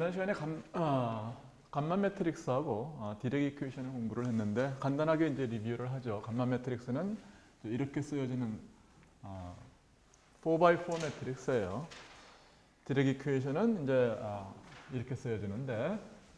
지난 시간에 감마 매트릭스하고 디렉 이퀘이션을 공부를 했는데 간단하게 이제 리뷰를 하죠. 감마 매트릭스는 이렇게 쓰여지는 4x4 매트릭스예요. 디렉 이퀘이션은 이제 이렇게 쓰여지는데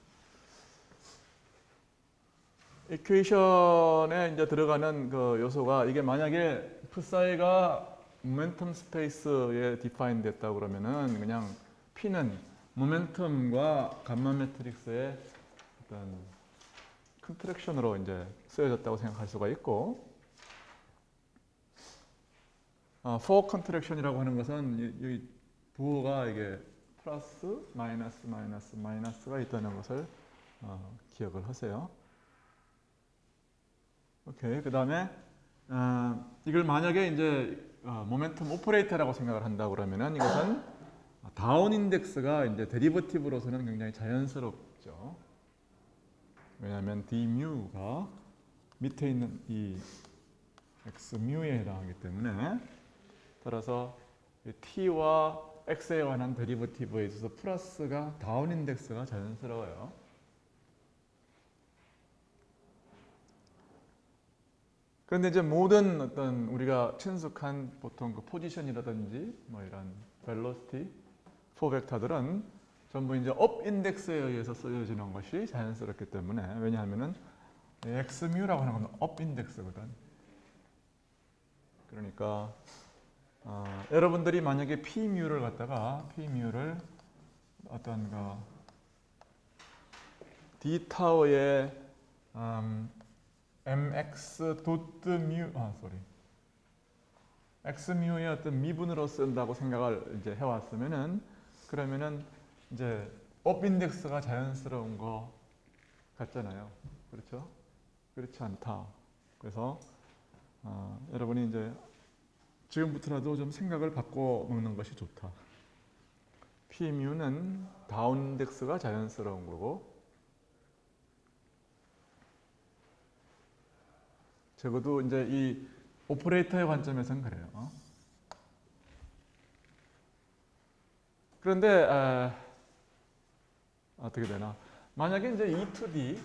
이퀘이션에 이제 들어가는 그 요소가 이게 만약에 F사이가 모멘텀 스페이스에 디파인 됐다고 그러면은 그냥 P는 모멘텀과 감마 매트릭스의 어떤 컨트랙션으로 이제 쓰여졌다고 생각할 수가 있고, for 컨트랙션이라고 하는 것은 여기 부호가 이게 플러스, 마이너스, 마이너스, 마이너스가 있다는 것을 기억을 하세요. 오케이. 그 다음에 이걸 만약에 이제 모멘텀 오퍼레이터라고 생각을 한다고 그러면은 이것은 다운 인덱스가 이제 데리버티브로서는 굉장히 자연스럽죠. 왜냐하면 d뮤가 밑에 있는 이 x뮤에 해당하기 때문에, 따라서 t와 x에 관한 데리버티브에 있어서 플러스가 다운 인덱스가 자연스러워요. 그런데 이제 모든 어떤 우리가 친숙한 보통 그 포지션이라든지 뭐 이런 벨로시티, 포벡터들은 전부 이제 업 인덱스에 의해서 쓰여지는 것이 자연스럽기 때문에, 왜냐하면은 x뮤라고 하는 건 업 인덱스거든. 그러니까 여러분들이 만약에 p뮤를 갖다가 p뮤를 어떤 그 d 타워의 mx 도트 뮤 x뮤의 어떤 미분으로 쓴다고 생각을 이제 해왔으면은, 그러면은 이제 업 인덱스가 자연스러운 거 같잖아요. 그렇죠? 그렇지 않다. 그래서 여러분이 이제 지금부터라도 좀 생각을 바꿔 놓는 것이 좋다. P뮤는 다운 인덱스가 자연스러운 거고, 적어도 이제 이 오퍼레이터의 관점에서는 그래요. 그런데 어떻게 되나? 만약에 이제 E to D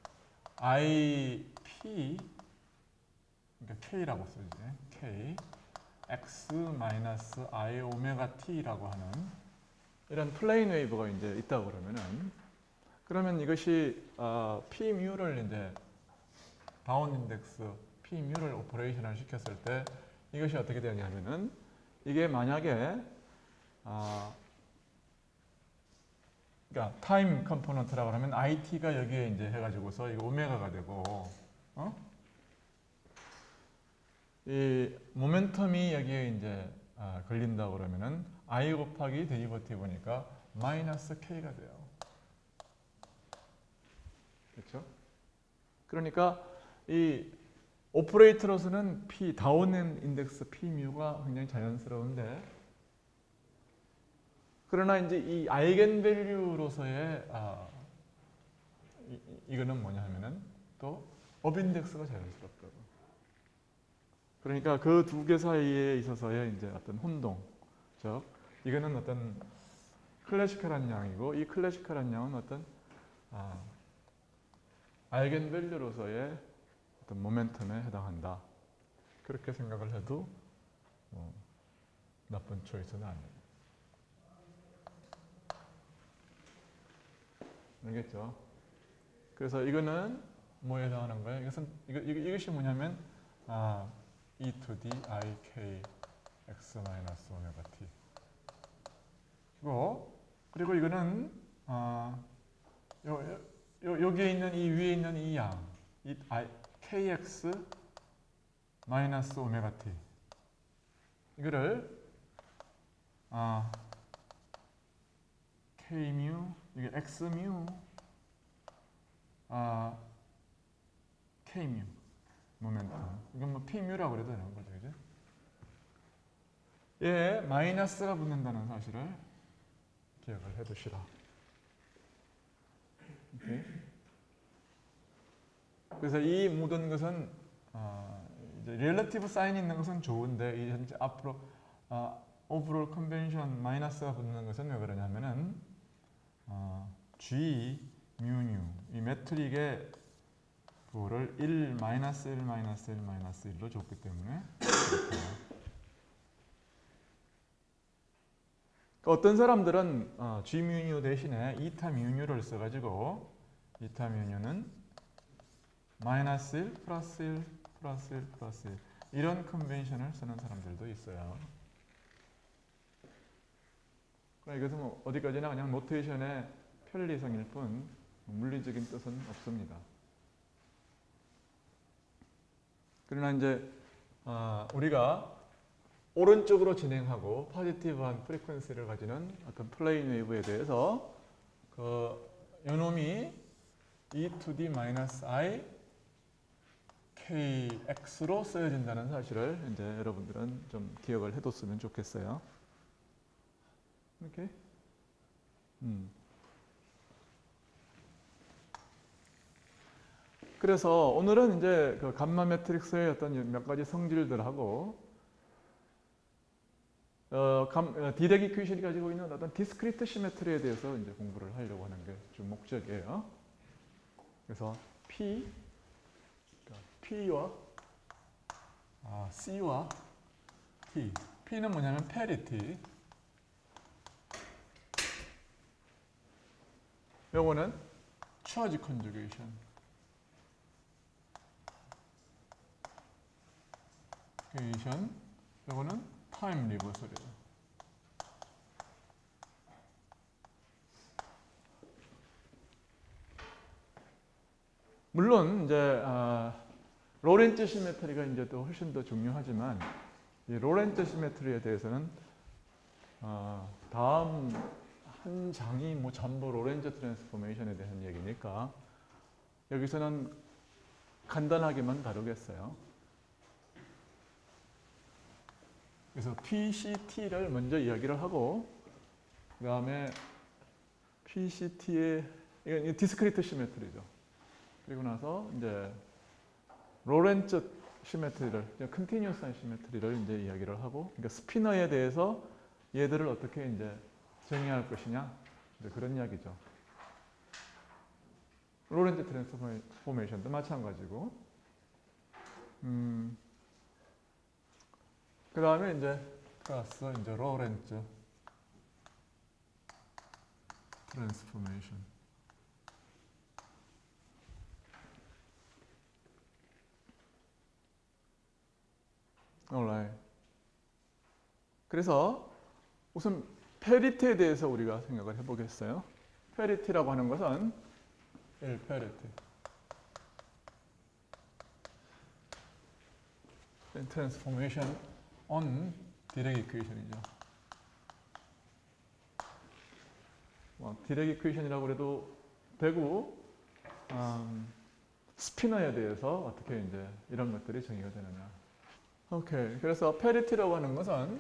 IP 그러니까 K라고 쓰지. K X 마이너스 I 오메가 T라고 하는 이런 플레인 웨이브가 이제 있다고 그러면 이것이 P뮤를 이제 다운 인덱스 P뮤를 오퍼레이션을 시켰을 때 이것이 어떻게 되냐면은, 이게 만약에 그러니까 타임 컴포넌트라고 하면 IT가 여기에 이제 해가지고서 이거 오메가가 되고, 이 모멘텀이 여기에 이제 걸린다고 그러면은 I 곱하기 데리버티브니까 마이너스 K가 돼요. 그렇죠? 그러니까 이 오퍼레이터로서는 P 다운 인덱스 P뮤가 굉장히 자연스러운데, 그러나 이제 이 아이겐 밸류로서의 이거는 뭐냐 하면은 또 업 인덱스가 자연스럽다고. 그러니까 그 두 개 사이에 있어서의 이제 어떤 혼동, 즉 이거는 어떤 클래시컬한 양이고, 이 클래시컬한 양은 어떤 아이겐 밸류로서의 어떤 모멘텀에 해당한다. 그렇게 생각을 해도 나쁜 초이스는 아니에요. 알겠죠? 그래서 이거는 뭐에 해당하는 거예요? 이것이 뭐냐면 E to D I K X 마이너스 오메가 T. 그리고 이거는 여기에 있는 이 위에 있는 이 양, 이 KX 마이너스 오메가 T. 이거를 K뮤, 이게 X뮤, K뮤, 모멘텀. 이건 뭐 P뮤라고 그래도 되는 거죠, 이제. 얘 마이너스가 붙는다는 사실을 기억을 해두시라. 오케이? 그래서 이 모든 것은 이제 릴러티브 사인이 있는 것은 좋은데, 이 현재 앞으로 오브롤 컨벤션 마이너스가 붙는 것은 왜 그러냐면은 G mu 이 매트릭의 부호를 1, 마이너스 1, 마이너스 1, 마이너스 1로 줬기 때문에 어떤 사람들은 G mu 대신에 이타 mu를 써가지고 이타 mu는 마이너스 1, 플러스 1, 플러스 1, 플러스 1 이런 컨벤션을 쓰는 사람들도 있어요. 이것은 뭐 어디까지나 그냥 노테이션의 편리성일 뿐 물리적인 뜻은 없습니다. 그러나 이제 우리가 오른쪽으로 진행하고 포지티브한 프리퀀시를 가지는 어떤 플레인 웨이브에 대해서 그 요놈이 e to the minus i kx로 쓰여진다는 사실을 이제 여러분들은 좀 기억을 해뒀으면 좋겠어요. 이렇게. 그래서 오늘은 이제 그 감마 매트릭스의 어떤 몇 가지 성질들하고 디렉 이퀘이션이 가지고 있는 어떤 디스크리트 시메트리에 대해서 이제 공부를 하려고 하는 게 좀 목적이에요. 그래서 P와 C와 T. P는 뭐냐면 parity. 요거는 charge conjugation. 요거는 time reversal이에요. 물론 이제 로렌츠 시메트리가 이제 또 훨씬 더 중요하지만 이 로렌츠 시메트리에 대해서는 다음 한 장이 뭐 전부 로렌츠 트랜스포메이션에 대한 얘기니까 여기서는 간단하게만 다루겠어요. 그래서 PCT를 먼저 이야기를 하고 그 다음에 PCT의 이건 디스크리트 시메트리죠. 그리고 나서 이제 로렌츠 시메트리를, 컨티뉴어스한 시메트리를 이제 이야기를 하고, 그러니까 스피너에 대해서 얘들을 어떻게 이제 정의할 것이냐, 이제 그런 이야기죠. 로렌츠 트랜스포메이션도 마찬가지고, 그 다음에 이제 플러스 이제 로렌츠 트랜스포메이션. Alright. 그래서 우선 페리티에 대해서 우리가 생각을 해보겠어요. 페리티라고 하는 것은 페리티. 트랜스포메이션 on 디렉 이퀘이션이죠. 디렉 이퀘이션이라고 해도 되고 스피너에 대해서 어떻게 이제 이런 것들이 정의가 되느냐. 오케이. 그래서 페리티라고 하는 것은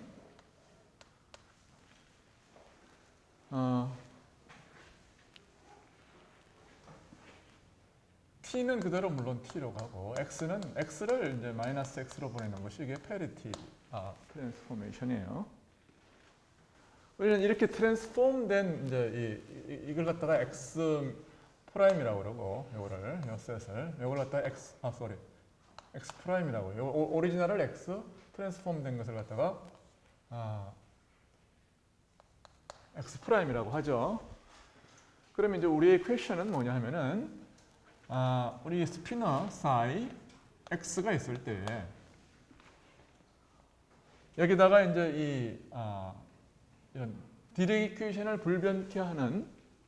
t는 그대로 물론 t로 가고 x를 이제 마이너스 x로 보내는 것이 이게 페리티 트랜스포메이션이에요. 우리는 이렇게 트랜스폼된 이제 이걸 갖다가 x 프라임이라고 그러고 요거를 요 셋을 요걸 갖다가 x 프라임이라고 요 오리지널을 x 트랜스폼 된 것을 갖다가 x 프라임이라고 하죠. 그러면 이제 우리의 퀘션은 뭐냐 하면은 우리 스피너 psi x가 있을 때 여기다가 이제 이런 디렉 이퀘이션을 불변케 하는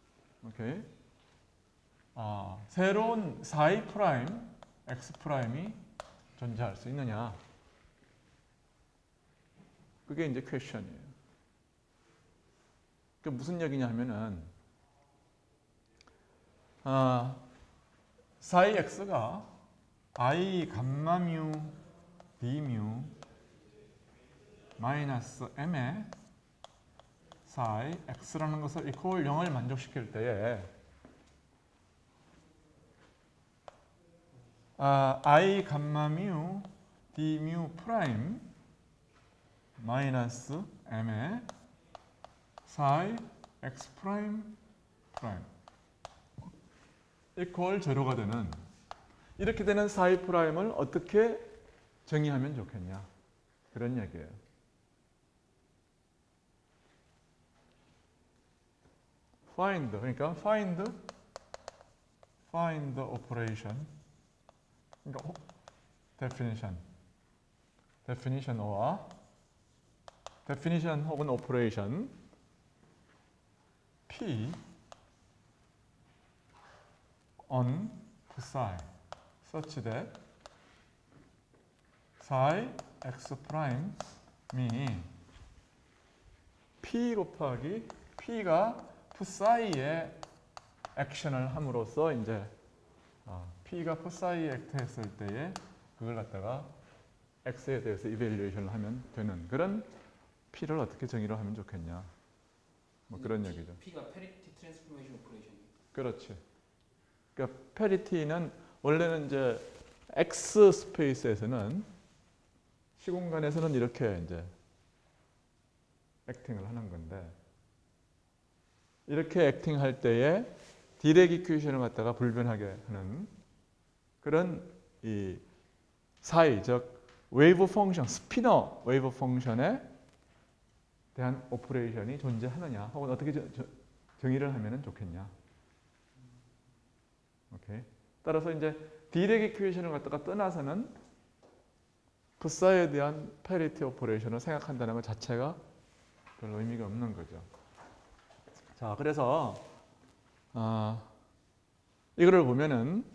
새로운 psi 프라임 x 프라임이 존재할 수 있느냐. 그게 이제 퀘션이에요. 그 무슨 얘기냐 하면은 psi x가 i 감마 뮤 d 뮤 마이너스 m의 psi x라는 것을 이퀄 0을 만족시킬 때에 i 감마 뮤 d 뮤 프라임 마이너스 m의 psi x 프라임 프라임 이퀄 제로가 되는 이렇게 되는 사이 프라임을 어떻게 정의하면 좋겠냐 그런 얘기예요. find 그러니까 find operation 그러니까 definition or definition 혹은 operation P on psi such that psi x prime 이 P 곱하기 P가 psi에 액션을 함으로써 이제 P가 psi에 액트했을 때에 그걸 갖다가 X에 대해서 이밸류에이션을 하면 되는 그런 P를 어떻게 정의를 하면 좋겠냐 뭐 그런 얘기죠. P가 parity transformation operation. 그렇지. 그러니까 parity는 원래는 이제 X 스페이스에서는 시공간에서는 이렇게 이제 액팅을 하는 건데 이렇게 액팅할 때에 디렉 이퀘이션을 갖다가 불변하게 하는 그런 이 사이 즉 웨이브 펑션 스피너 웨이브 펑션에 대한 오퍼레이션이 존재하느냐 혹은 어떻게 정의를 하면 좋겠냐. 오케이. 따라서 이제 디렉 이퀘이션을 갖다가 떠나서는 psi에 대한 패리티 오퍼레이션을 생각한다는 것 자체가 별 의미가 없는 거죠. 자, 그래서 이거를 보면은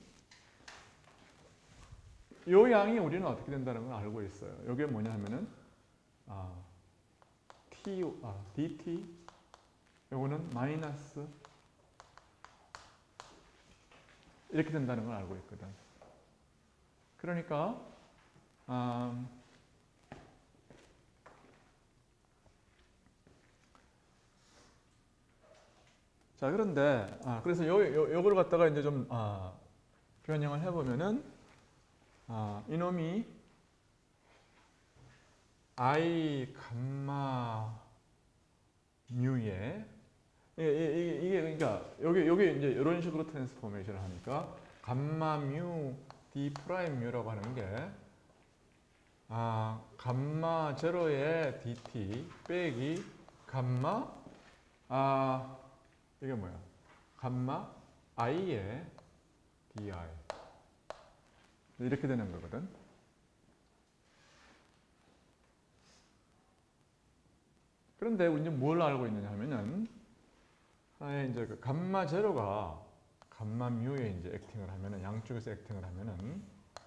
요 양이 우리는 어떻게 된다는 걸 알고 있어요. 이게 뭐냐 하면은 dt 요거는 마이너스 이렇게 된다는 걸 알고 있거든. 그러니까 자 그런데 그래서 요걸 갖다가 이제 좀 변형을 해보면은 이놈이 I 감마 뮤에 이게 그러니까 여기 이제 이런 식으로 트랜스포메이션을 하니까 감마 뮤 d 프라임 뮤라고 하는 게 감마 제로의 dt 빼기 감마 이게 뭐야? 감마 i의 di 이렇게 되는 거거든. 그런데 이제 뭘 알고 있느냐 하면은 이제 그 감마 제로가 감마 뮤에 이제 액팅을 하면은 양쪽에서 액팅을 하면은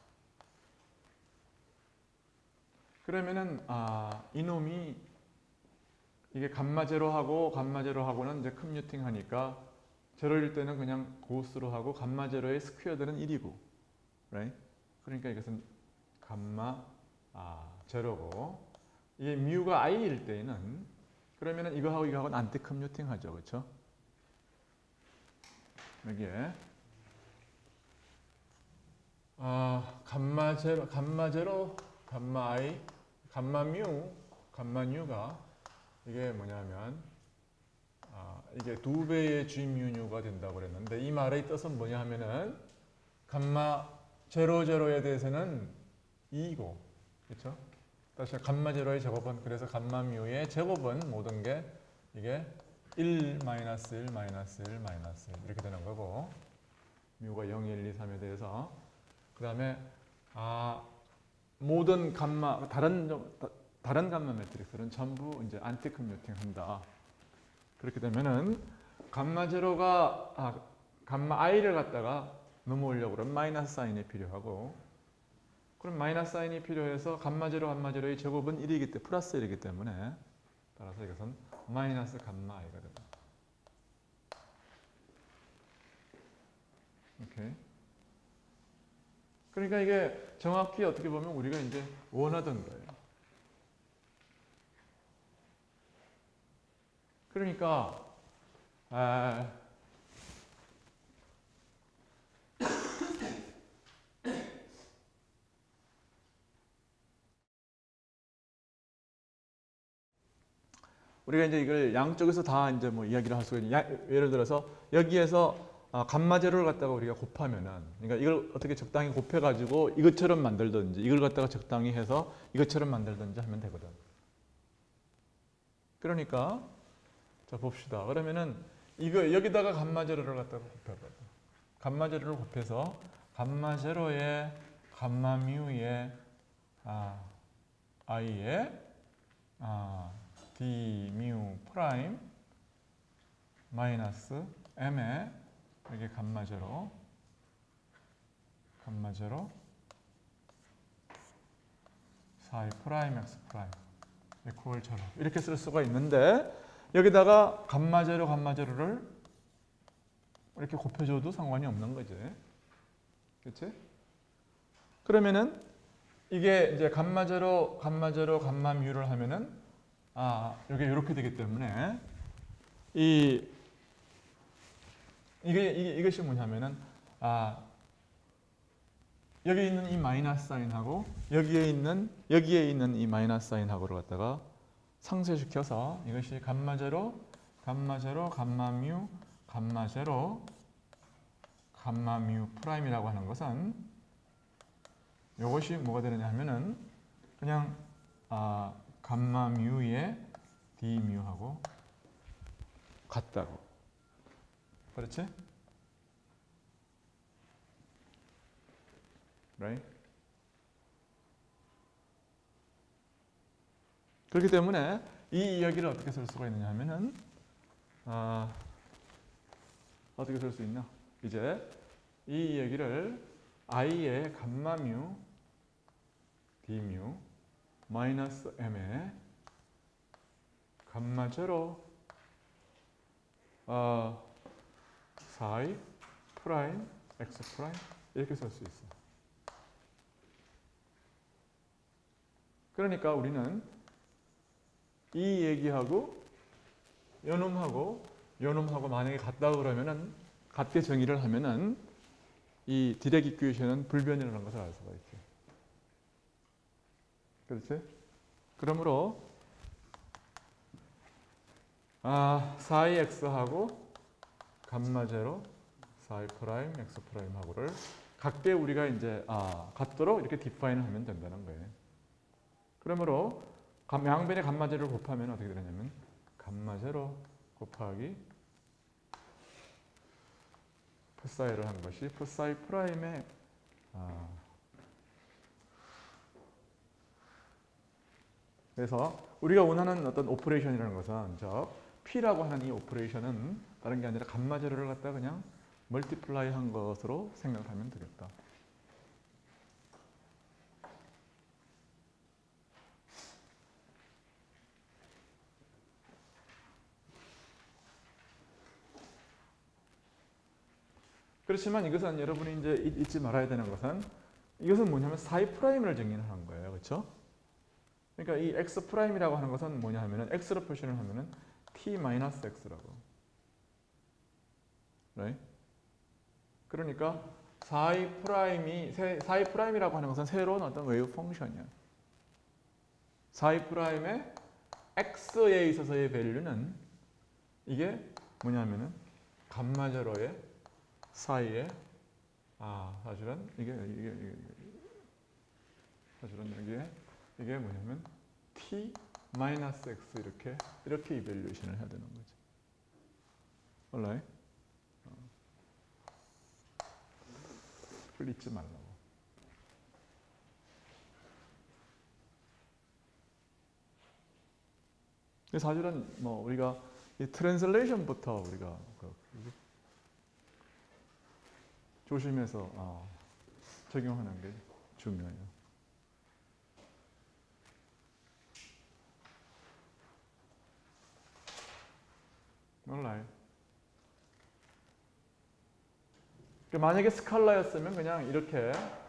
그러면은 이놈이 이게 감마 제로하고는 이제 컴뮤팅 하니까 제로일 때는 그냥 고스로 하고 감마 제로의 스퀘어들은 1이고 right? 그러니까 이것은 감마 제로고 이게 뮤가 i일 때에는 그러면은 이거하고는 안티 컴뮤팅 하죠. 그렇죠? 여기에 감마 제로, 감마 i, 감마 뉴가 이게 뭐냐면 이게 2배의 g 뮤뉴가 된다고 그랬는데 이 말의 뜻은 뭐냐 하면은 감마 제로에 대해서는 2이고 그렇죠? 다시 감마 제로의 제곱은 그래서 감마 뮤의 제곱은 모든 게 이게 1, 마이너스 1, 마이너스 1, 마이너스 1 이렇게 되는 거고 뮤가 0, 1, 2, 3에 대해서 그 다음에 모든 감마 다른 감마 매트릭스는 전부 이제 안티 컴뮤팅 한다. 그렇게 되면은 감마 제로가 감마 i를 갖다가 넘어오려고 그러면 마이너스 사인이 필요하고 그럼 마이너스 사인이 필요해서 감마 제로의 제곱은 1이기 때문에 플러스 1이기 때문에 따라서 이것은 마이너스 감마 i가 된다. 오케이. 그러니까 이게 정확히 어떻게 보면 우리가 이제 원하던 거예요. 그러니까 우리가 이제 이걸 양쪽에서 다 이제 뭐 이야기를 할 수가 있는 예를 들어서 여기에서 감마 제로를 갖다가 우리가 곱하면은 그러니까 이걸 어떻게 적당히 곱해 가지고 이것처럼 만들든지 이걸 갖다가 적당히 해서 이것처럼 만들든지 하면 되거든. 그러니까 자 봅시다. 그러면은 이거 여기다가 감마 제로를 갖다가 곱해봐. 감마 제로를 곱해서 감마 제로에 감마 뮤에 i에 d 뮤 프라임 마이너스 m에 여기 감마 제로 감마 제로 4i 프라임 x 프라임 equal처럼 이렇게 쓸 수가 있는데 여기다가 감마 제로를 이렇게 곱해줘도 상관이 없는 거지. 그렇지? 그러면은 이게 이제 감마 제로 감마 뮤를 하면은 이게 이렇게 되기 때문에 이것이 뭐냐면은 여기 있는 이 마이너스 사인하고 여기에 있는 이 마이너스 사인하고를 갖다가 상쇄시켜서 이것이 감마 제로 감마 뮤 감마 제로 감마 뮤 프라임이라고 하는 것은 이것이 뭐가 되느냐 하면은 그냥 감마 뮤의 d 뮤하고 같다고. 그렇지? Right? 그렇기 때문에 이 이야기를 어떻게 쓸 수가 있느냐 하면은 어떻게 쓸 수 있나? 이제 이 이야기를 i의 감마 뮤 d 뮤 마이너스 m의 감마 제로 4i 프라임 x 프라임 이렇게 쓸 수 있어. 그러니까 우리는 이 얘기하고 요놈하고 만약에 같다 그러면은 같게 정의를 하면은 이 디렉 이퀘이션은 불변이라는 것을 알 수가 있죠. 그렇지? 그러므로 4ix하고 감마 제로 4i 프라임 x 프라임하고를 각게 우리가 이제 같도록 이렇게 디파인을 하면 된다는 거예요. 그러므로 양변의 감마 제로를 곱하면 어떻게 되냐면 감마 제로 곱하기 푸사이를 한 것이 푸사이 프라임의 그래서 우리가 원하는 어떤 오퍼레이션이라는 것은 P라고 하는 이 오퍼레이션은 다른 게 아니라 감마 제로를 갖다 그냥 멀티플라이 한 것으로 생각하면 되겠다. 그렇지만 이것은 여러분이 이제 잊지 말아야 되는 것은 이것은 뭐냐면 4i 프라임을 정의를 하는 거예요. 그렇죠? 그러니까 이 x 프라임이라고 하는 것은 뭐냐 하면은 x로 표시를 하면은 t-x라고. right? 그러니까 4i 프라임이라고 하는 것은 새로운 어떤 웨이브 펑션이야. 4i 프라임의 x에 있어서의 밸류는 이게 뭐냐면은 감마 제로의 사이에 사실은 사실은 이게 뭐냐면 t-x 이렇게 이밸류에이션을 해야 되는 거죠. alright? 그걸 잊지 말라고. 사실은 뭐 우리가 이 트랜슬레이션부터 우리가 조심해서 적용하는 게 중요해요. 몰라요. 만약에 스칼라였으면 그냥 이렇게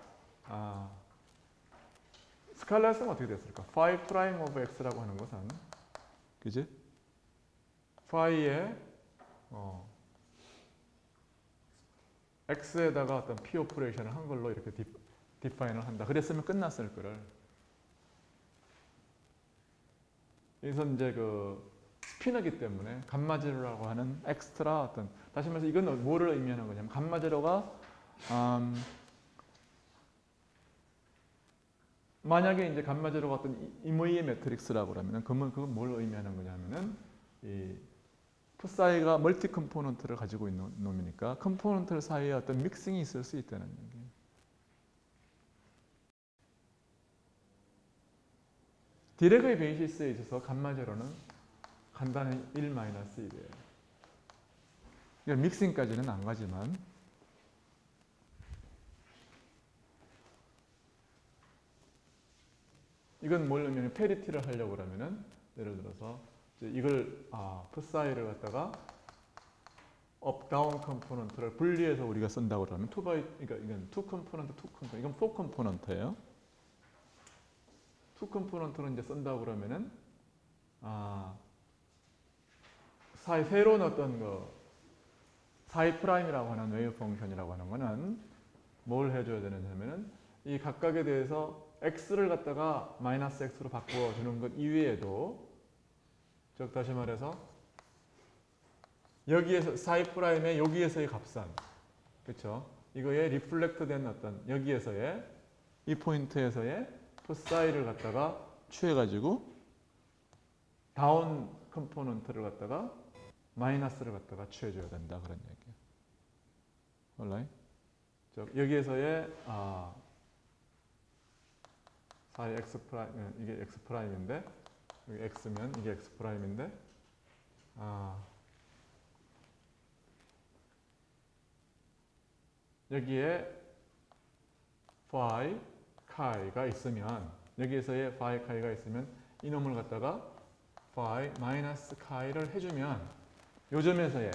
스칼라였으면 어떻게 됐을까? phi prime of x라고 하는 것은 그지? phi의 x에다가 어떤 p 오퍼레이션을 한 걸로 이렇게 디파인을 한다. 그랬으면 끝났을 거를. 여기서 이제 스피너기 때문에 감마 제로라고 하는 엑스트라 어떤, 다시 말해서 이건 뭐를 의미하는 거냐면 감마 제로가 만약에 이제 감마 제로가 어떤 임의의 매트릭스라고 그러면 그건 뭘 의미하는 거냐면은 이 푸사이가 멀티 컴포넌트를 가지고 있는 놈이니까 컴포넌트 사이에 어떤 믹싱이 있을 수 있다는 얘기예요. 디렉의 베이시스에 있어서 감마 제로는 간단히 1-1이에요. 믹싱까지는 안 가지만 이건 뭘 의미하면 페리티를 하려고 그러면은 예를 들어서 이걸 푸사이를 갖다가 업 다운 컴포넌트를 분리해서 우리가 쓴다고 그러면 그러니까 이건 2 컴포넌트, 이건 4 컴포넌트예요. 2 컴포넌트를 이제 쓴다고 그러면은 새로운 어떤 사이 프라임이라고 하는 웨이브 펑션이라고 하는 거는 뭘 해줘야 되느냐면은 이 각각에 대해서 x를 갖다가 마이너스 x로 바꿔주는 것 이외에도, 즉 다시 말해서 여기에서 사이 프라임의 여기에서의 값산, 그렇죠? 이거에 리플렉트 된 어떤 여기에서의 이 포인트에서의 푸사이를 갖다가 취해가지고 다운 컴포넌트를 갖다가 마이너스를 갖다가 취해줘야 된다 그런 얘기예요. alright? 여기에서의 사이 x 프라임, 이게 x 프라임인데 여기 x면 이게 x 프라임인데 여기에 phi 카이가 있으면, 여기에서의 phi 카이가 있으면 이 놈을 갖다가 phi 마이너스 카이를 해주면 요 점에서의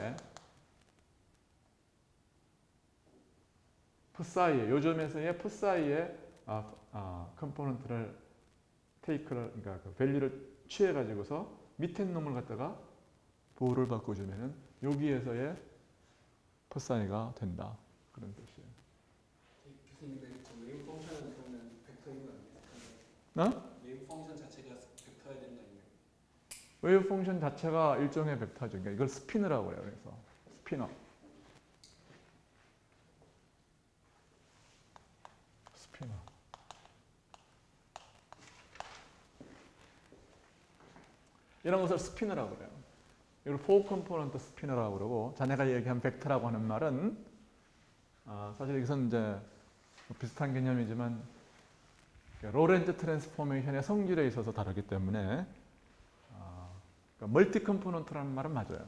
푸사이의 컴포넌트를 그러니까 그 밸류를 취해가지고서 밑에 놈을 갖다가 보호를 바꿔주면은 여기에서의 푸사이가 된다 그런 뜻이에요. 교수님, 그 웨이브 펑션은 그러면 벡터인 거 아니에요? 웨이브 펑션 자체가 벡터여야 되는 거 아니에요? 웨이브 펑션 자체가 일종의 벡터죠. 그러니까 이걸 스피너라고 해요. 그래서 스피너. 이런 것을 스피너라고 그래요. 이걸 4 컴포넌트 스피너라고 그러고, 자네가 얘기한 벡터라고 하는 말은 사실 여기서는 이제 비슷한 개념이지만 로렌츠 트랜스포메이션의 성질에 있어서 다르기 때문에 그러니까 멀티 컴포넌트라는 말은 맞아요.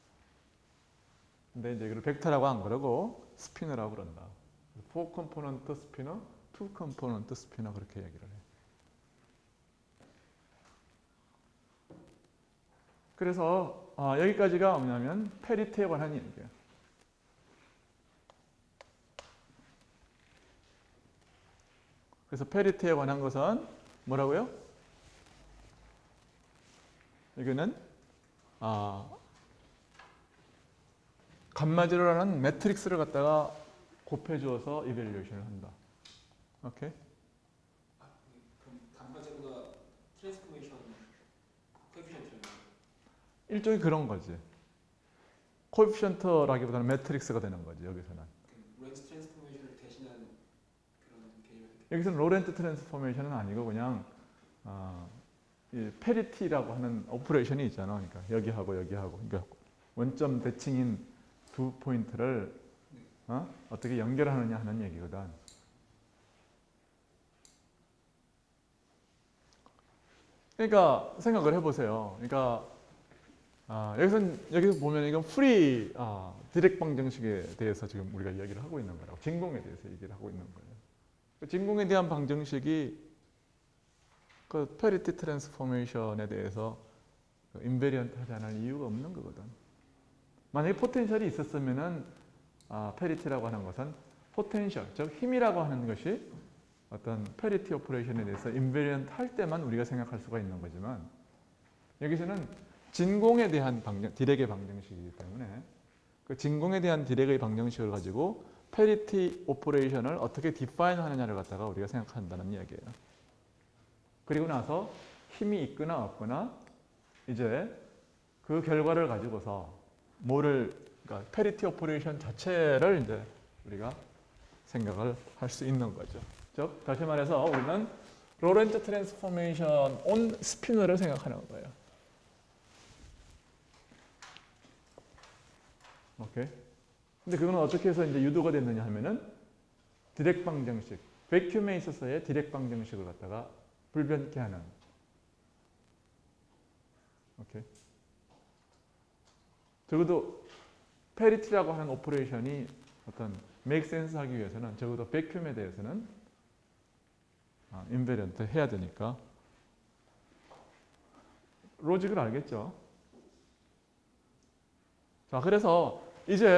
근데 이제 이걸 벡터라고 안 그러고 스피너라고 그런다. 4 컴포넌트 스피너, 2 컴포넌트 스피너 그렇게 얘기를 해요. 그래서 여기까지가 뭐냐면 페리티에 관한 얘기예요. 그래서 페리티에 관한 것은 뭐라고요? 여기는 감마제로라는 매트릭스를 갖다가 곱해주어서 이밸류에이션을 한다. 오케이? 그럼 감마제로가 트랜스포메이션 코에피션트예요? 일종의 그런 거지. 코에피션트라기보다는 매트릭스가 되는 거지, 여기서는. 로렌츠 트랜스포메이션을 대신하는 그런 개념이. 여기서는 로렌츠 트랜스포메이션은 아니고 그냥 이 페리티라고 하는 오퍼레이션이 있잖아. 그러니까 여기하고 여기하고, 그러니까 원점 대칭인 두 포인트를 어떻게 연결하느냐 하는 얘기거든. 그러니까 생각을 해보세요. 그러니까 여기서 보면 이건 프리 디렉 방정식에 대해서 지금 우리가 이야기를 하고 있는 거라고, 진공에 대해서 얘기를 하고 있는 거예요. 그 진공에 대한 방정식이 그 페리티 트랜스포메이션에 대해서 인베리언트 하지 않을 이유가 없는 거거든. 만약에 포텐셜이 있었으면은 페리티라고 하는 것은 포텐셜, 즉 힘이라고 하는 것이 어떤 페리티 오퍼레이션에 대해서 인베리언트 할 때만 우리가 생각할 수가 있는 거지만, 여기서는 진공에 대한 디렉의 방정식이기 때문에 그 진공에 대한 디렉의 방정식을 가지고 페리티 오퍼레이션을 어떻게 디파인 하느냐를 갖다가 우리가 생각한다는 이야기예요. 그리고 나서 힘이 있거나 없거나 이제 그 결과를 가지고서 그러니까 페리티 오퍼레이션 자체를 이제 우리가 생각을 할 수 있는 거죠. 즉, 다시 말해서 우리는 로렌츠 트랜스포메이션 온 스피너를 생각하는 거예요. 오케이. 근데 그건 어떻게 해서 이제 유도가 됐느냐 하면은 디렉 방정식, 베큐메에 있어서의 디렉 방정식을 갖다가 불변케 하는. 오케이. 적어도 페리티라고 하는 오퍼레이션이 어떤 make sense 하기 위해서는 적어도 베큐메에 대해서는 인베리언트 해야 되니까. 로직을 알겠죠? 자, 그래서 이제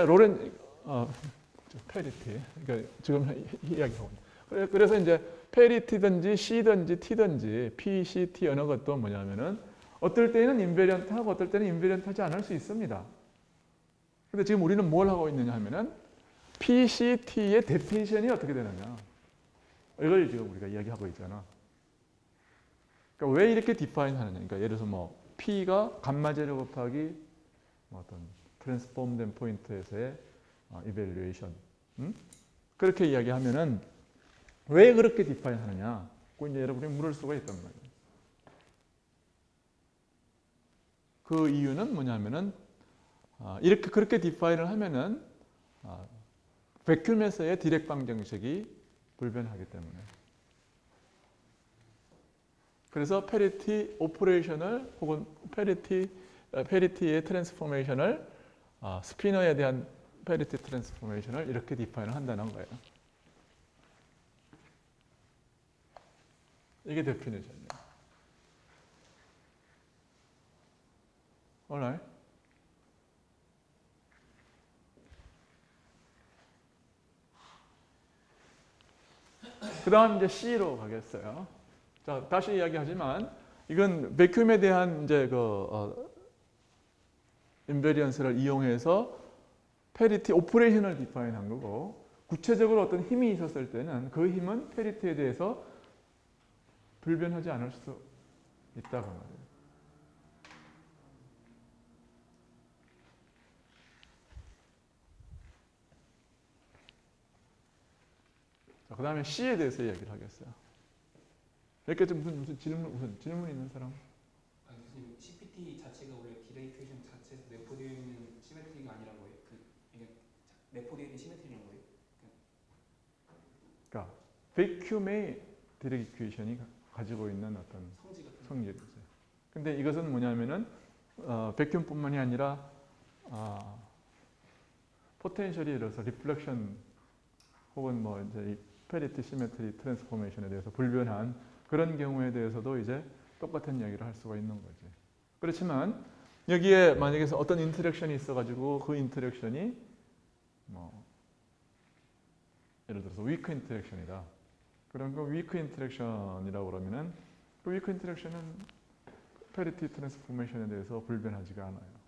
페리티, 그러니까 지금 이야기하고 있는. 그래서 이제 페리티든지 C든지 T든지 P, C, T 어느 것도 뭐냐면은 어떨 때는 인베리언트하고 어떨 때는 인베리언트하지 않을 수 있습니다. 근데 지금 우리는 뭘 하고 있느냐 하면은 P, C, T의 데피니션이 어떻게 되느냐. 이걸 지금 우리가 이야기하고 있잖아. 그러니까 왜 이렇게 디파인 하느냐. 그러니까 예를 들어서 뭐 P가 감마 제로 곱하기 뭐 어떤 트랜스폼된 포인트에서의 이밸류에이션. 그렇게 이야기하면은 왜 그렇게 디파인 하느냐. 그 이제 여러분이 물을 수가 있단 말이에요. 그 이유는 뭐냐면은 이렇게 그렇게 디파인을 하면은 베큐메에서의 디렉 방정식이 불변하기 때문에. 그래서 페리티 오퍼레이션을 혹은 페리티의 트랜스포메이션을 스피너에 대한 페리티 트랜스포메이션을 이렇게 디파인을 한다는 거예요. 이게 데피니션이에요. alright? 그 다음 이제 C로 가겠어요. 자, 다시 이야기하지만 이건 베큐메에 대한 이제 인베리언스를 이용해서 페리티 오퍼레이션을 디파인한 거고, 구체적으로 어떤 힘이 있었을 때는 그 힘은 페리티에 대해서 불변하지 않을 수 있다고 말이에요. 자, 그 다음에 C에 대해서 이야기를 하겠어요. 여기까지 무슨 질문 있는 사람? 아니 교수님, CPT 자체가 원래 디레이 이퀘이션 자체에서 내포되어 있는 시메트리가 아니란 거예요? 이게 내포되어 있는 시메트리란 거예요? 그러니까 베큐메의 디렉 이퀘이션이 가지고 있는 어떤 성질이죠. 근데 이것은 뭐냐면은 베큐뿐만이 아니라 포텐셜이 이래서 리플렉션 혹은 뭐 이제 이 페리티 시메트리 트랜스포메이션에 대해서 불변한 그런 경우에 대해서도 이제 똑같은 이야기를 할 수가 있는 거지. 그렇지만 여기에 만약에 어떤 인터랙션이 있어가지고 그 인터랙션이 뭐 예를 들어서 위크 인터랙션이다. 그런 거 위크 인터랙션이라고 그러면은 그 위크 인터랙션은 페리티 트랜스포메이션에 대해서 불변하지가 않아요.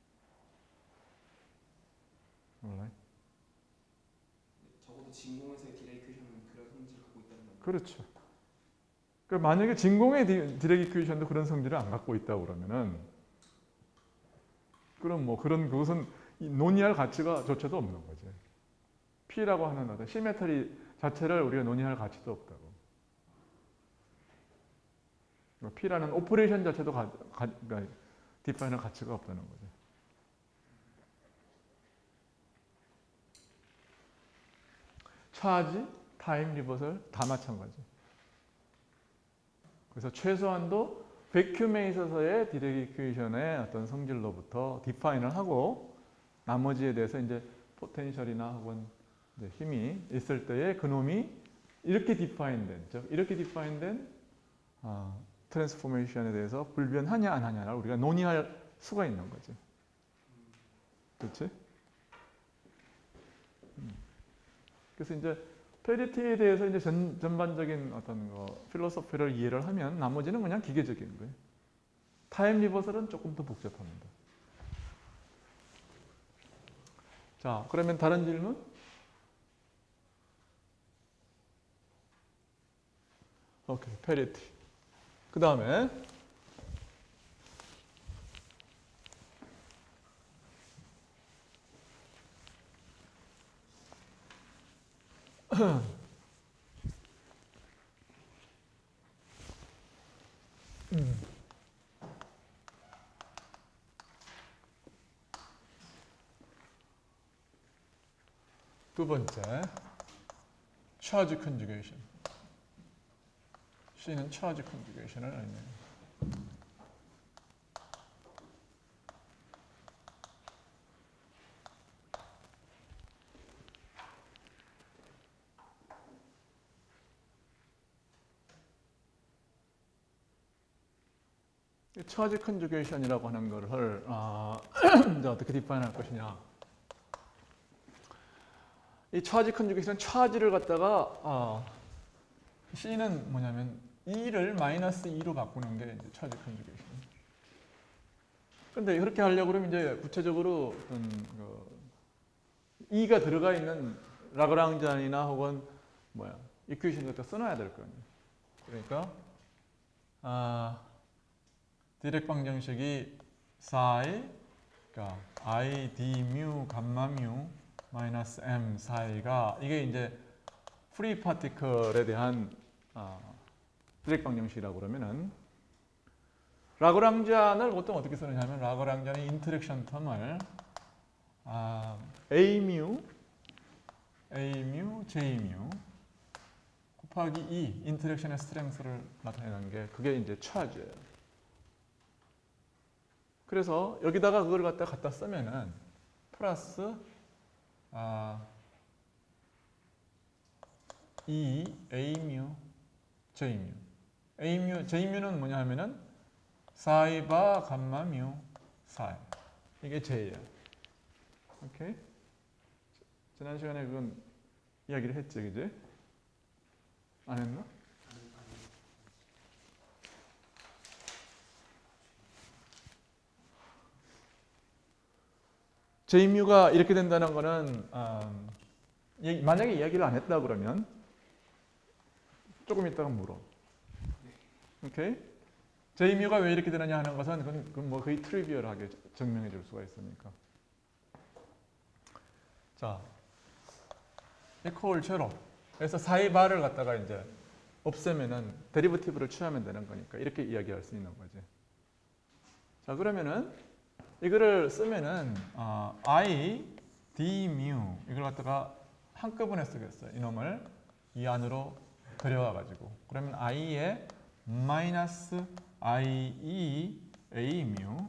적어도 진공에서의 디레이 이퀘이션은 그런 성질을 갖고 있다는 거예요. 그렇죠. 그러니까 만약에 진공의 디렉 이퀘이션도 그런 성질을 안 갖고 있다고 그러면은 그럼 뭐 그것은 논의할 가치가 조차도 없는 거지. P라고 하는 어떤 시메트리 자체를 우리가 논의할 가치도 없다고. P라는 오퍼레이션 자체도 그러니까 디파인할 가치가 없다는 거죠. 차지, 타임, 리버설 다 마찬가지. 그래서 최소한도 베큐메에 있어서의 디렉 이퀘이션의 어떤 성질로부터 디파인을 하고 나머지에 대해서 이제 포텐셜이나 혹은 이제 힘이 있을 때에 그놈이 이렇게 디파인된, 즉 이렇게 디파인된 트랜스포메이션에 대해서 불변하냐 안 하냐를 우리가 논의할 수가 있는 거지. 그렇지? 그래서 이제 페리티에 대해서 이제 전반적인 어떤 필로소피를 이해를 하면 나머지는 그냥 기계적인 거예요. 타임 리버설은 조금 더 복잡합니다. 자, 그러면 다른 질문? 오케이, 페리티. 그 다음에 두 번째, charge conjugation. C는 charge conjugation을 의미해요. charge conjugation이라고 하는 것을 이제 어떻게 디파인할 것이냐. 이 charge conjugation은 charge를 갖다가 C는 뭐냐면 E를 마이너스 2로 바꾸는 게 이제 charge conjugation. 근데 그렇게 하려고 그러면 이제 구체적으로 E가 들어가 있는 라그랑지안이나 혹은 이퀘이션 같은 거 써놔야 될 거 아니에요. 그러니까 디렉 방정식이 psi, 그러니까 I, D, mu, 감마 mu, 마이너스 M 사이가 이게 이제 프리 파티클에 대한 디렉 방정식이라고 그러면은 라그랑지안을 보통 어떻게 쓰느냐면 라그랑지안의 인터랙션 텀을 A mu, J mu 곱하기 2 인터랙션의 스트렝스를 나타내는 게 그게 이제 차지예요. 그래서 여기다가 그걸 갖다 쓰면은 플러스 E A mu J mu A mu J mu는 뭐냐 하면은 사이 바 감마 mu 사이 이게 J예요. 오케이? 지난 시간에 그건 이야기를 했지, 그지? 안 했나? J뮤가 이렇게 된다는 거는 만약에 이야기를 안 했다 그러면 조금 이따가 물어. 오케이? J뮤가 왜 이렇게 되느냐 하는 것은 그건 뭐 거의 트리비얼하게 증명해 줄 수가 있으니까. 자, equal 제로. 그래서 사이 바를 갖다가 이제 없애면은 데리버티브를 취하면 되는 거니까 이렇게 이야기할 수 있는 거지. 자, 그러면은 이거를 쓰면은 I, D, mu 이걸 갖다가 한꺼번에 쓰겠어요. 이놈을 이 안으로 들여와 가지고 그러면 I에 마이너스 I, E, A, mu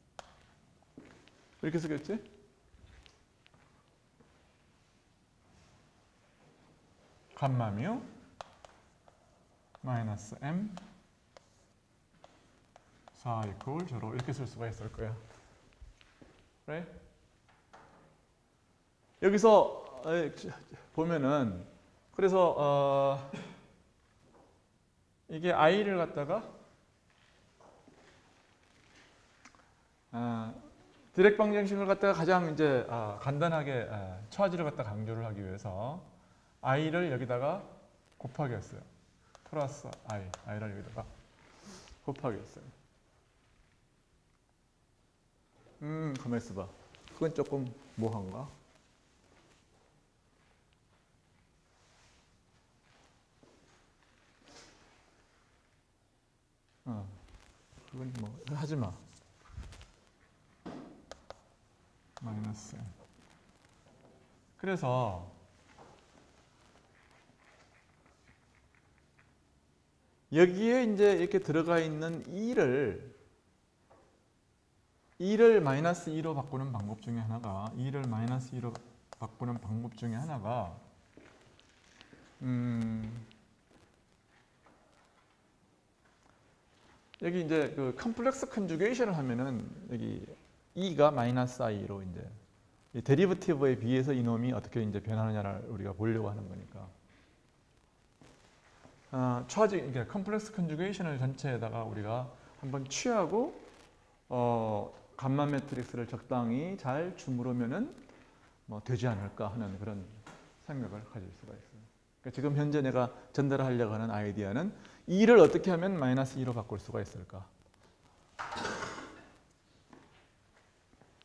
이렇게 쓰겠지? 감마 mu 마이너스 M 4 이퀄 제로 이렇게 쓸 수가 있을 거야. 그래? 여기서 보면은 그래서 이게 I를 갖다가 디렉 방정식을 갖다가 가장 이제 간단하게 차지를 갖다 강조를 하기 위해서 I를 여기다가 곱하기 했어요. 플러스 I를 여기다가 곱하기 했어요. 가만 있어봐. 그건 조금 뭐한가? 그건 뭐 하지 마. 마이너스. 그래서 여기에 이제 이렇게 들어가 있는 2를 마이너스 2로 바꾸는 방법 중에 하나가 여기 이제 그 컴플렉스 컨주게이션을 하면은 여기 E가 마이너스 I로 이제 이 데리버티브에 비해서 이놈이 어떻게 이제 변하느냐를 우리가 보려고 하는 거니까. 그러니까 컴플렉스 컨주게이션을 전체에다가 우리가 한번 취하고 감마 매트릭스를 적당히 잘 주무르면은 뭐 되지 않을까 하는 그런 생각을 가질 수가 있어요. 그러니까 지금 현재 내가 전달하려고 하는 아이디어는 2를 어떻게 하면 마이너스 2로 바꿀 수가 있을까?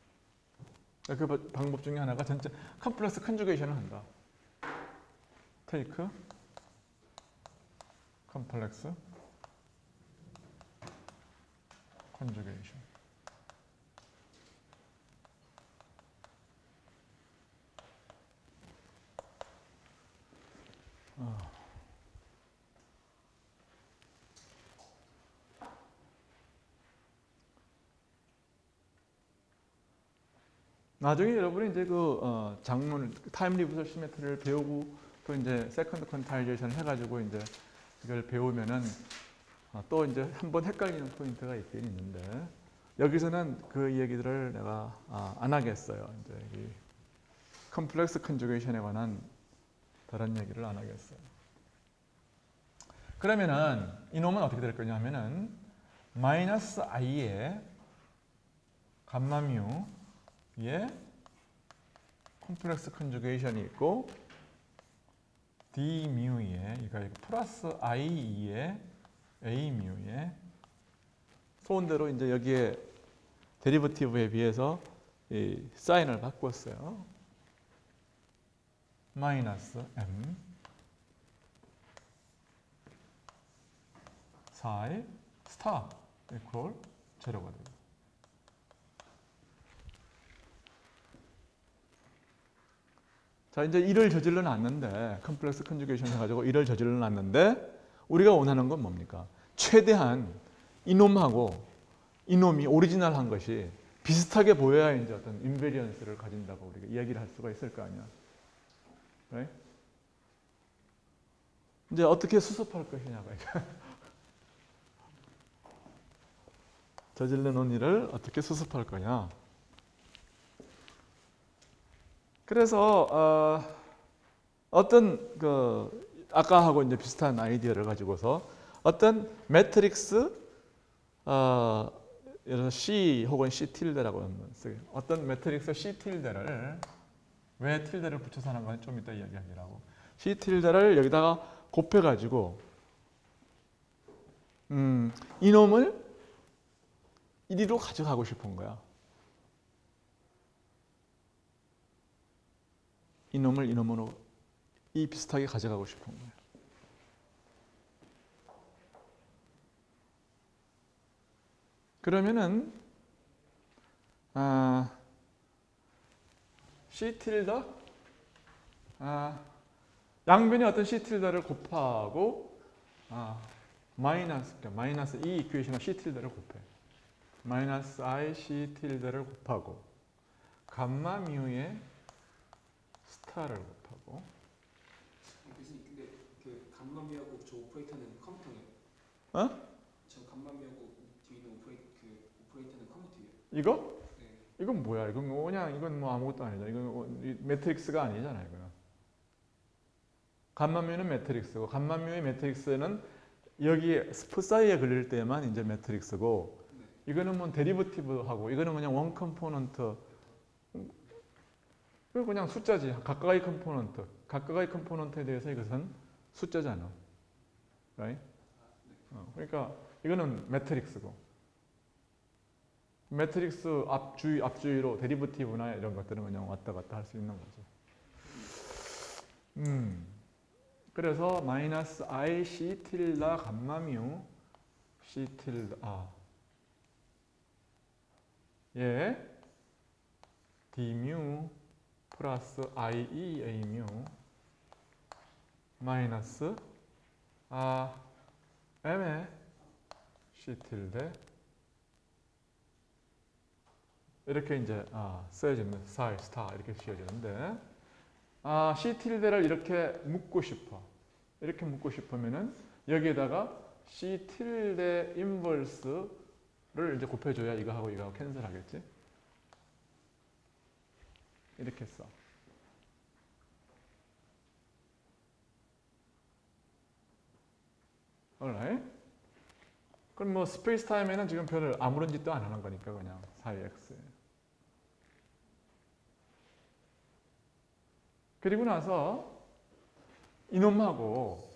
그 방법 중에 하나가 전체 컴플렉스 컨주게이션을 한다. take complex conjugation. 나중에 여러분이 이제 그 장문 타임 리버설 시메트리를 배우고 또 이제 세컨드 퀀타이제이션을 해가지고 이제 이걸 배우면은 또 이제 한번 헷갈리는 포인트가 있긴 있는데 여기서는 그 얘기들을 내가 안 하겠어요. 이제 이 컴플렉스 컨주게이션에 관한 다른 얘기를 안 하겠어요. 그러면은 이놈은 어떻게 될 거냐 하면은 마이너스 i의 감마 뮤의 컴플렉스 컨주게이션이 있고 d 뮤의 이거 플러스 i2의 a 뮤의 소원대로 이제 여기에 데리버티브에 비해서 이 사인을 바꿨어요. 마이너스 m 4의 스타 이퀄 제로가 되고 자 이제 일을 저질러 놨는데 컴플렉스 컨주게이션 해가지고 일을 저질러 놨는데 우리가 원하는 건 뭡니까? 최대한 이놈하고 이놈이 오리지널한 것이 비슷하게 보여야 이제 어떤 인베리언스를 가진다고 우리가 이야기를 할 수가 있을 거 아니야. right? 이제 어떻게 수습할 것이냐가 저질러 놓은 일을 어떻게 수습할 거냐. 그래서 어떤 그 아까하고 이제 비슷한 아이디어를 가지고서 어떤 매트릭스 예를 들어 C 혹은 C 틸데라고 하면 어떤 매트릭스 C 틸데를 왜 틸데를 붙여서 하는 건 좀 이따 이야기하기라고. C 틸데를 여기다가 곱해가지고 이놈을 이리로 가져가고 싶은 거야. 이놈을 이놈으로 이 비슷하게 가져가고 싶은 거예요. 그러면은 C 틸더 양변에 어떤 C 틸더를 곱하고 마이너스 이 이퀘이션과 C 틸더를 곱해. 마이너스 I C 틸더를 곱하고 감마 뮤의 스타를 곱하고 교수님 근데 그 감마 뮤하고 저 오퍼레이터는 컴퓨터예요? 저 감마 뮤하고 뒤에 있는 오퍼레이터는 컴퓨터예요? 이거? 네. 이건 뭐야? 이건 그냥 이건 뭐 아무것도 아니잖아. 이건 매트릭스가 아니잖아. 이거는. 감마뮤는 매트릭스고 감마뮤의 매트릭스는 여기 스프 사이에 걸릴 때만 이제 매트릭스고 네. 이거는 뭐 데리버티브하고 이거는 그냥 원 컴포넌트 그리고 그냥 숫자지. 각각의 컴포넌트. 각각의 컴포넌트에 대해서 이것은 숫자잖아. right? 그러니까 이거는 매트릭스고 매트릭스 앞주위로 데리버티브나 이런 것들은 그냥 왔다 갔다 할 수 있는 거죠. 그래서 마이너스 I C 틸다 감마 뮤 C 틸다 예 D 뮤 플러스 I E A 뮤 마이너스 M의 C 틸데 이렇게 이제 쓰여지는 스타 이렇게 씌워지는데 C 틸데를 이렇게 묶고 싶어. 이렇게 묶고 싶으면은 여기에다가 C 틸데 인버스를 이제 곱해줘야 이거하고 이거하고 캔슬하겠지. 이렇게 써. alright. 그럼 뭐 스페이스 타임에는 지금 별로 아무런 짓도 안 하는 거니까 그냥 4x. 그리고 나서 이놈하고는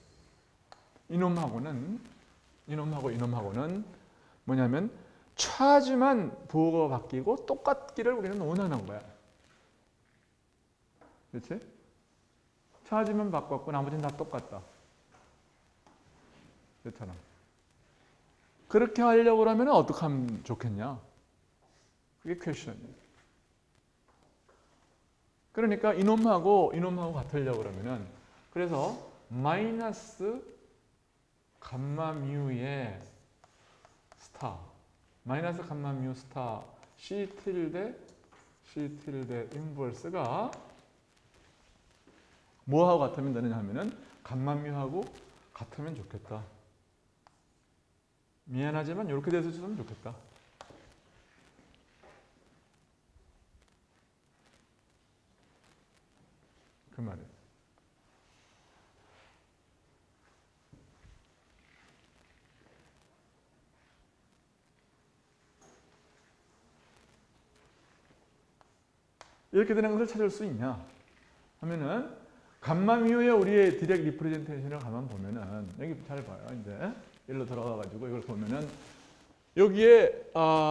뭐냐면 차지만 부호가 바뀌고 똑같기를 우리는 원하는 거야. 그렇지? 차지만 바꿨고 나머지는 다 똑같다. 그렇잖아. 그렇게 하려고 하면 어떻게 하면 좋겠냐? 그게 퀘스천이에요. 그러니까 이놈하고 같으려고 그러면은 그래서 마이너스 감마 뮤의 스타 마이너스 감마 뮤 스타 C tilde 인버스가 뭐하고 같으면 되느냐 하면은 감마 뮤하고 같으면 좋겠다. 미안하지만 이렇게 됐으면 좋겠다. 그 말이에요. 이렇게 되는 것을 찾을 수 있냐 하면은 감마 뮤의 우리의 디렉 리프레젠테이션을 가만 보면은 여기 잘 봐요. 이제 일로 들어가 가지고 이걸 보면은 여기에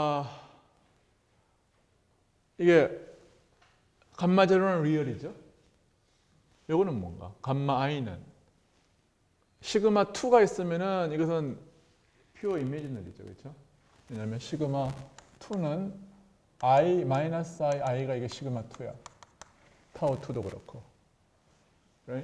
이게 감마 제로는 리얼이죠. 요거는 뭔가? 감마 i는 시그마 2가 있으면은 이것은 퓨어 이미지널이죠. 그렇죠? 왜냐면 시그마 2는 i 마이너스 i가 이게 시그마 2야. 타워 2도 그렇고. right?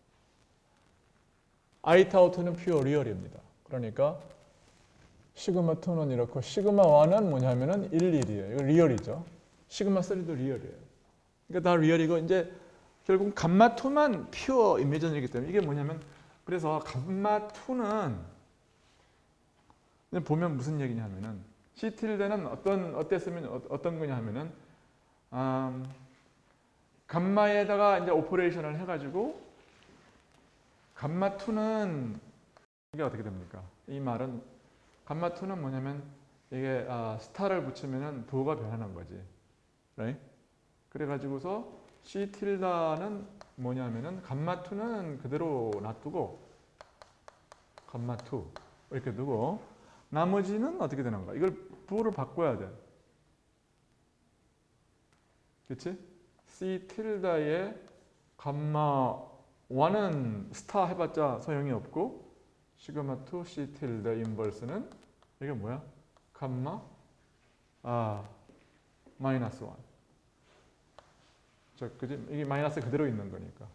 i 타워 2는 퓨어 리얼입니다. 그러니까 시그마 2는 이렇고 시그마 1은 뭐냐면은 1, 1이에요. 이거 리얼이죠. 시그마 3도 리얼이에요. 그러니까 다 리얼이고 이제 결국 감마 2만 퓨어 이미지널이기 때문에 이게 뭐냐면 그래서 감마 2는 보면 무슨 얘기냐 하면은 C tilde는 어땠으면 어떤 거냐 하면은 감마에다가 이제 오퍼레이션을 해가지고 감마 2는 이게 어떻게 됩니까? 이 말은 감마 2는 뭐냐면 이게 스타를 붙이면은 도가 변하는 거지, right? 그래가지고서 C tilde는 뭐냐면은 감마 2는 그대로 놔두고 감마 2 이렇게 두고 나머지는 어떻게 되는 거야? 이걸 부호를 바꿔야 돼. 그렇지? C tilde의 감마 1은 스타 해봤자 소용이 없고 시그마 2 C tilde 인버스는 이게 뭐야? 감마 마이너스 1. 그지? 이게 마이너스 그대로 있는 거니까.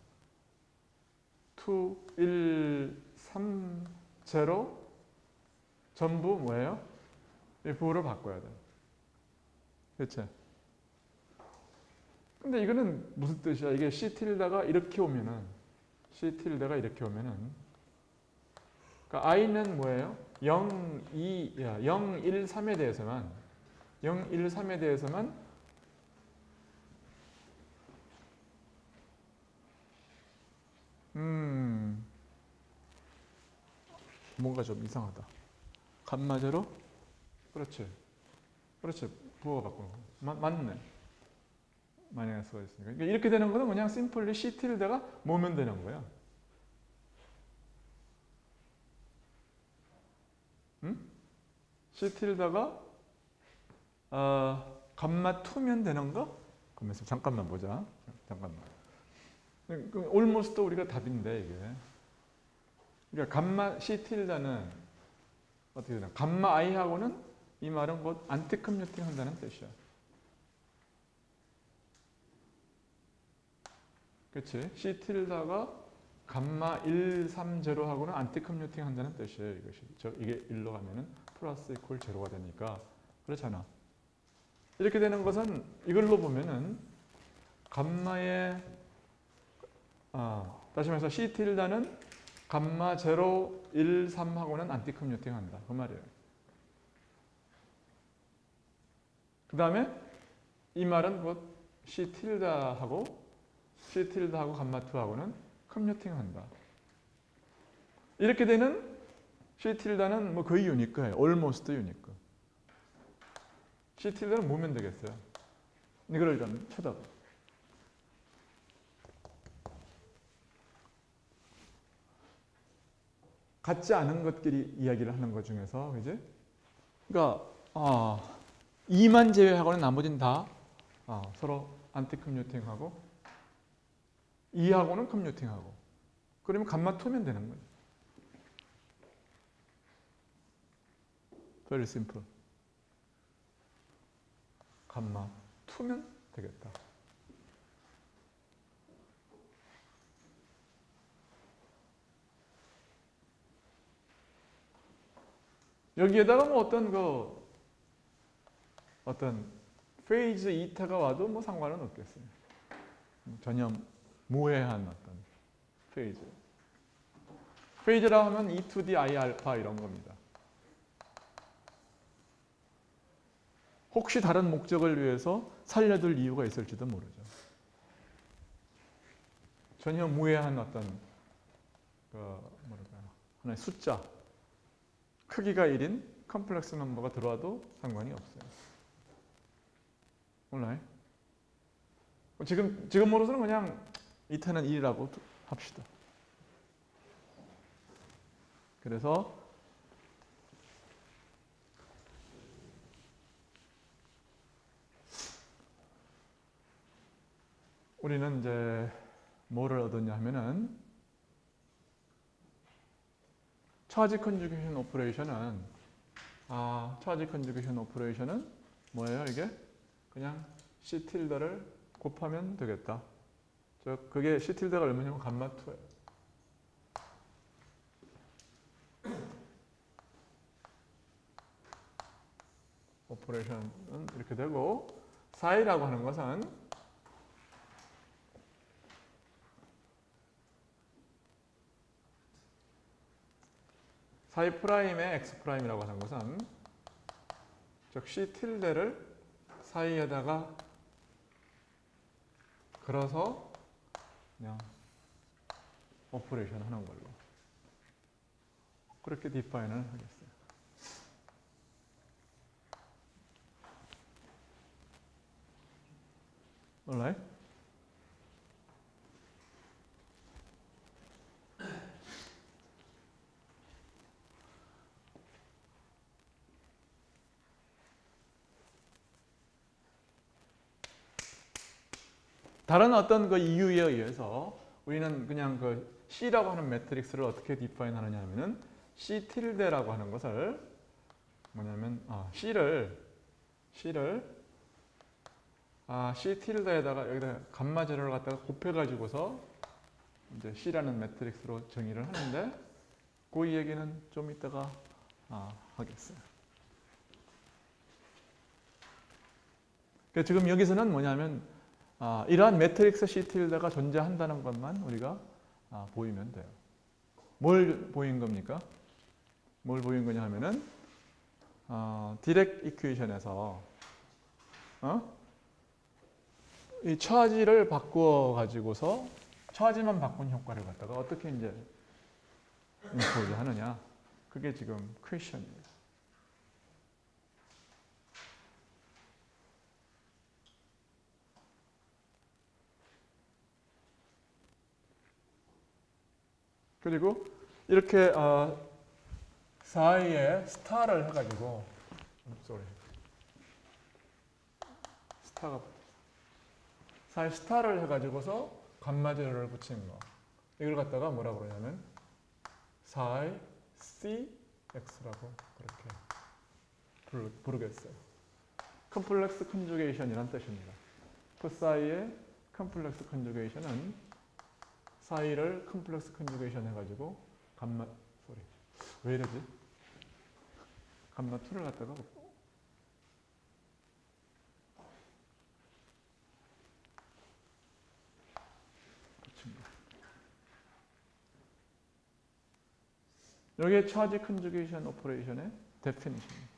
2, 1, 3, 0 전부 뭐예요? 이 부호를 바꿔야 돼. 그렇지? 근데 이거는 무슨 뜻이야? 이게 C tilde가 이렇게 오면은 그러니까 i는 뭐예요? 0, 2, 0, 1, 3에 대해서만 뭔가 좀 이상하다. 감마 제로? 그렇지. 부호가 바꾸는 거. 맞네. 마이너스가 있으니까. 그러니까 이렇게 되는 거는 그냥 심플리 C tilde가 모으면 되는 거야. C tilde가 감마 2면 되는 거? 그러면서 잠깐만 보자. 잠깐만. almost 우리가 답인데 이게. 그러니까 감마 C tilde는 어떻게 되나? 감마 i하고는 이 말은 곧 안티 컴퓨팅 한다는 뜻이야. 그렇지? C tilde가 감마 1, 3, 0하고는 안티 컴퓨팅 한다는 뜻이에요. 이게 1로 가면은 플러스 이퀄 제로가 되니까. 그렇잖아. 이렇게 되는 것은 이걸로 보면은 감마의 다시 말해서 C tilde는 감마 0, 1, 3하고는 안티 컴퓨팅 한다. 그 말이에요. 그 다음에 이 말은 곧 C tilde하고 감마 2하고는 컴퓨팅 한다. 이렇게 되는 C tilde는 뭐 거의 유니크해요. almost 유니크. C tilde는 뭐면 되겠어요? 이걸 일단 쳐다봐. 같지 않은 것끼리 이야기를 하는 것 중에서, 그지? 그러니까 2만 제외하고는 나머지는 다 서로 안티 컴퓨팅하고 2하고는 컴퓨팅하고. 그러면 감마 2면 되는 거예요. Very simple. 감마 2면 되겠다. 여기에다가 뭐 어떤 페이즈 이타가 와도 뭐 상관은 없겠어요. 전혀 무해한 어떤 페이즈. 페이즈라 하면 E to the I 알파 이런 겁니다. 혹시 다른 목적을 위해서 살려둘 이유가 있을지도 모르죠. 전혀 무해한 어떤 하나의 숫자, 크기가 1인 컴플렉스 넘버가 들어와도 상관이 없어요. 몰라요? 지금으로서는 그냥 이타는 1이라고 합시다. 그래서 우리는 이제 뭐를 얻었냐 하면은 차지 컨주게이션 오퍼레이션은 뭐예요? 이게 그냥 C 틸더를 곱하면 되겠다. 그게 C 틸더가 얼마냐면 감마 2예요. 오퍼레이션은 이렇게 되고 사이라고 하는 것은 사이 프라임의 x 프라임이라고 하는 것은 즉 C 틸레를 사이에다가 걸어서 그냥 오퍼레이션 하는 걸로 그렇게 디파인을 하겠어요. alright? 다른 어떤 그 이유에 의해서 우리는 그냥 그 C라고 하는 매트릭스를 어떻게 디파인 하느냐 하면은 C 틸데라고 하는 것을 뭐냐면 C를 C 틸데에다가 여기다 감마 제로를 갖다가 곱해 가지고서 이제 C라는 매트릭스로 정의를 하는데 그 얘기는 좀 이따가 하겠어요. 그러니까 지금 여기서는 뭐냐면 이러한 매트릭스 C 틸드가 존재한다는 것만 우리가 보이면 돼요. 뭘 보인 겁니까? 뭘 보인 거냐 하면은 디렉 이퀘이션에서 이 차지를 바꾸어 가지고서 차지만 바꾼 효과를 갖다가 어떻게 이제 인포즈 하느냐. 그게 지금 퀘션입니다. 그리고 이렇게 사이에 스타를 해가지고 사이 스타를 해가지고서 감마 제로를 붙인 거 이걸 갖다가 뭐라고 그러냐면 사이 CX라고 그렇게 부르겠어요. 컴플렉스 컨주게이션이란 뜻입니다. 그 사이의 컴플렉스 컨주게이션은 사이를 컴플렉스 컨주게이션 해가지고 왜 이러지? 감마 2를 갖다가 붙입니다. 여기에 차지 컨주게이션 오퍼레이션의 데피니션입니다.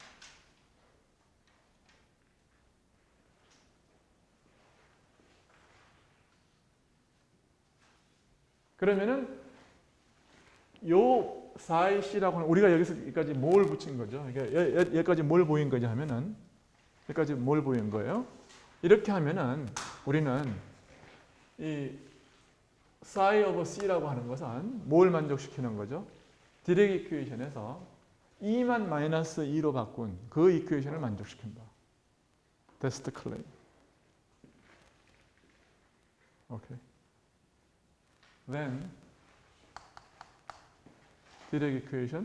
그러면은 요 4C라고 하는 우리가 여기까지 뭘 붙인 거죠? 여기까지 뭘 보인 거냐 하면은 여기까지 뭘 보인 거예요? 이렇게 하면은 우리는 이 psi of C라고 하는 것은 뭘 만족시키는 거죠? 디렉 이퀘이션에서 2만 마이너스 2로 바꾼 그 이퀘이션을 만족시킨다. That's the claim. 오케이. then 디렉 이퀘이션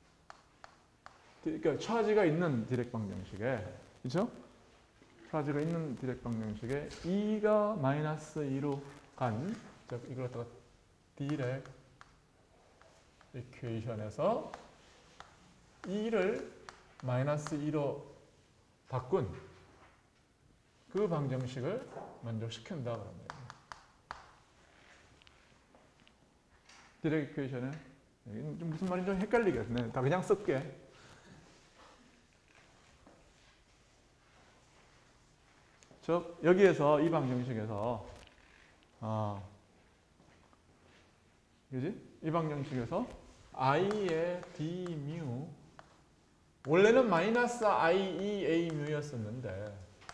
그러니까 차지가 있는 디렉 방정식에 그렇죠? 차지가 있는 디렉 방정식에 2가 마이너스 2로 간 즉 이걸 갖다가 디렉 이퀘이션에서 2를 마이너스 2로 바꾼 그 방정식을 만족시킨다 그런 거예요. 디렉 이퀘이션은 무슨 말인지 좀 헷갈리겠네. 다 그냥 쓸게. 즉 여기에서 이 방정식에서 그지? 이 방정식에서 i의 d mu 원래는 마이너스 i e a mu였었는데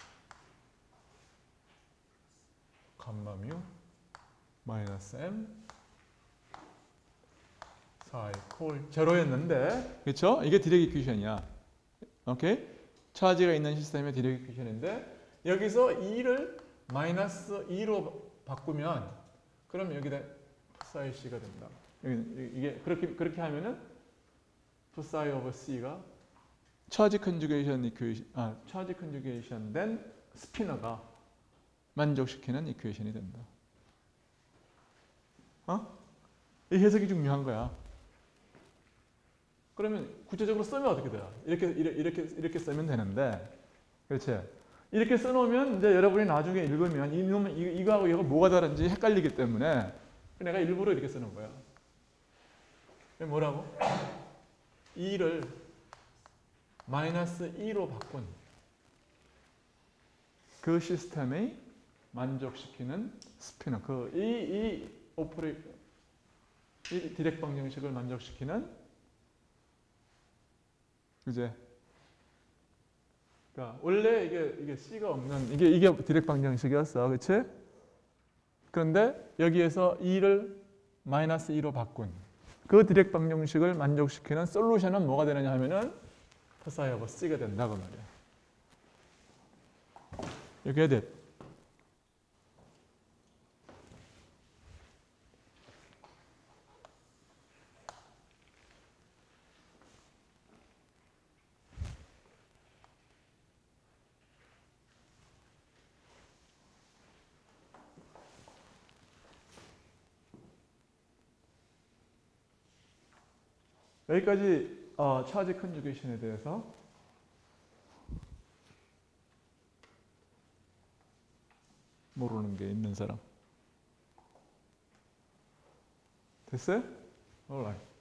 감마 뮤 마이너스 m 4 이퀄 제로였는데 그렇죠? 이게 디렉 이퀘이션이야. 오케이? 차지가 있는 시스템의 디렉 이퀘이션인데 여기서 2를 마이너스 2로 바꾸면 그럼 여기다 psi c가 된다. 이게 그렇게 하면은 psi over c가 차지 컨주게이션 이퀘이션 차지 컨주게이션 된 스피너가 만족시키는 이퀘이션이 된다. 이 해석이 중요한 거야. 그러면 구체적으로 쓰면 어떻게 돼요? 이렇게 쓰면 되는데, 그렇지? 이렇게 써놓으면 이제 여러분이 나중에 읽으면 이거하고 이거 뭐가 다른지 헷갈리기 때문에 내가 일부러 이렇게 쓰는 거야. 뭐라고? 2를 마이너스 2로 바꾼 그 시스템이 만족시키는 스피너, 이 디렉 방정식을 만족시키는 이제 그러니까 원래 이게 C가 없는 이게 디렉 방정식이었어, 그렇지? 그런데 여기에서 2를 마이너스 2로 바꾼 그 디렉 방정식을 만족시키는 솔루션은 뭐가 되느냐 하면은 psi over C가 된다고 말이야. 이렇게 돼. 여기까지 차지 컨주게이션에 대해서 모르는 게 있는 사람. 됐어요? alright.